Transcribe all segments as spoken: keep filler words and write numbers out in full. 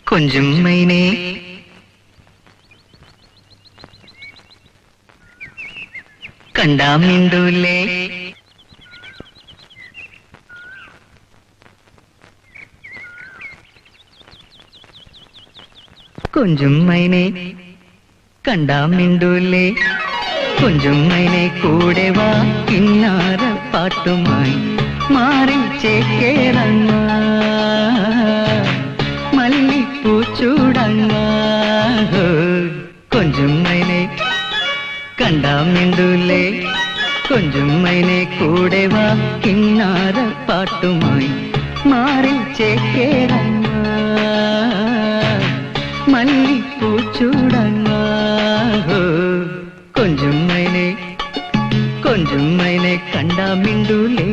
കൊഞ്ചും മൈനേ കണ്ടാ മിണ്ടൂലേ കൊഞ്ചും മൈനേ കണ്ടാ മിണ്ടൂലേ കൊഞ്ചും മൈനേ കൂടെ വാ കിന്നാര പാട്ടുമായി മാറി ചേക്കേറങ്ങ മല്ലിപ്പൂ ചൂടങ്ങ കൊഞ്ചും മൈനേ കണ്ടാ മിണ്ടൂലേ കൊഞ്ചും മൈനേ കൂടെ വാ കിന്നാര പാട്ടുമായി മാറി ചേക്കേറങ്ങ മല്ലിപ്പൂ ചൂടങ്ങ കൊഞ്ചും മൈനേ കൊഞ്ചും മൈനേ കണ്ടാ മിണ്ടൂലേ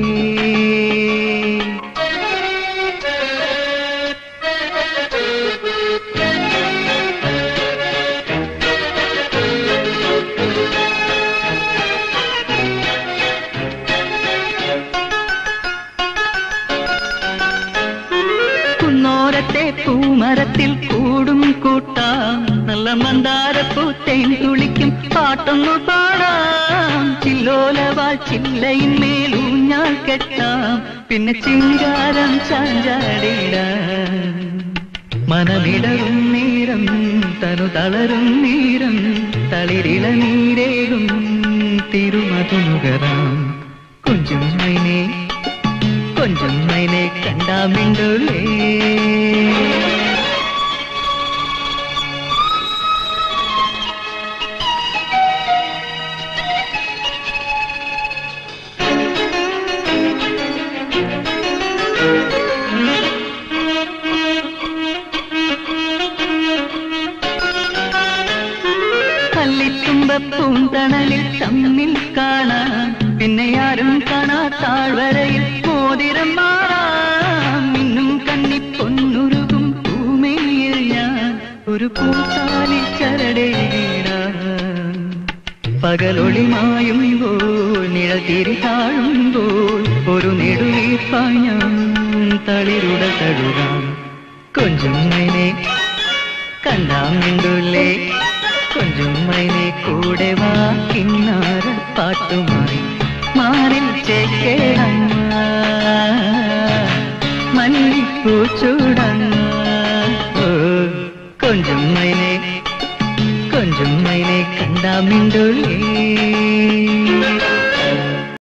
പൂമരത്തിൽ കൂടും കൂട്ടാം നല്ല മന്ദാരപ്പൂ തേൻ തുളിക്കും പാട്ടൊന്നു പാടാം ചില്ലോലവാൽ ചില്ലയിന്മേലൂഞ്ഞാൽ കെട്ടാം പിന്നെ ചിങ്കാരം ചാഞ്ചാടിടാം മനമിടറും നേരം തനു തളരും നേരം തളിരിള നീരേകും തിരുമതുനുകരാം കൊഞ്ചും മൈനേ കൊഞ്ചും മൈനേ കണ്ടാ മിണ്ടൂലേ പൂന്തണലിൽ തമ്മിൽ കാണാം പിന്നെ ആരും കാണാ താഴ്വരയിൽ മോതിരം മാറാം മിന്നും കണ്ണി പൊന്നുരുകും പൂമേയിൽ ഞാൻ ഒരു പൂത്താലി ചരടേടാം പകലൊളിമായുമ്പോൾ നിഴൽ തിരി താഴുമ്പോൾ ഒരു നെടുവീർപ്പായി ഞാൻ തളിരുട തഴുകാം കൊഞ്ചും മൈനേ കണ്ടാ മിണ്ടൂലേ കൊഞ്ചും മൈനേ കൂടെ വാ കിന്നാര പാട്ടുമായി മാറിൽ ചേക്കേറങ്ങ മല്ലിപ്പൂ ചൂടങ്ങ കൊഞ്ചും മൈനേ കൊഞ്ചും മൈനേ കണ്ടാ മിണ്ടൂലേ